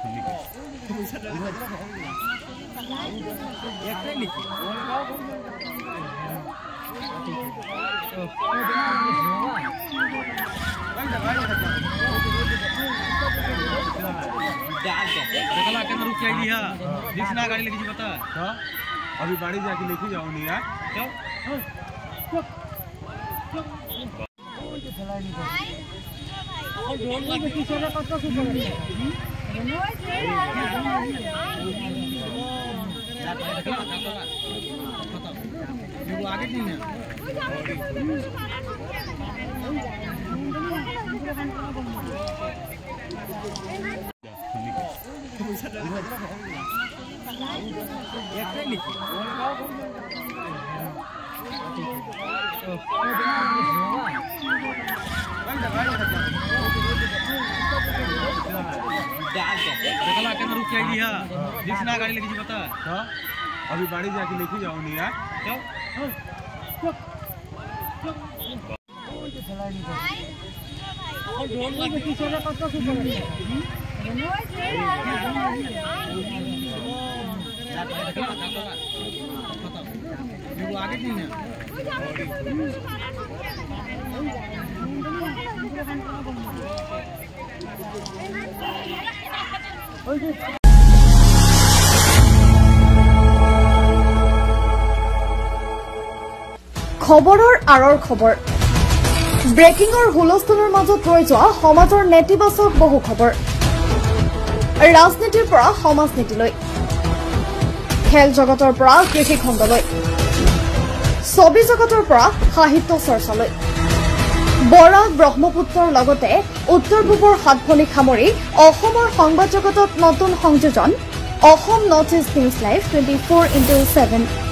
गाड़ी लेके बता अभी बाड़ी जाके लेके जाओ नहीं यार आगे नहीं है गाड़ी लेके बता अभी बाड़ी जाके लेके जाओ नहीं यार आगे नहीं है খবৰৰ আৰৰ খবৰ ব্ৰেকিংৰ হুলস্থুলৰ মাজত ৰৈ যোৱা সমাজৰ নেতিবাচক বহু খবৰ ৰাজনীতিৰ পৰা সমাজনীতিলৈ খেল জগতৰ পৰা কৃষি খণ্ডলৈ ছবি জগতৰ পৰা সাহিত্য চৰ্চালৈ বৰাক ব্ৰহ্মপুত্ৰৰ লগতে উত্তৰ পূবৰ হাতখনি সামৰি অসমৰ সংবাদ জগতত নতুন সংযোজন Asom north east news live 24/7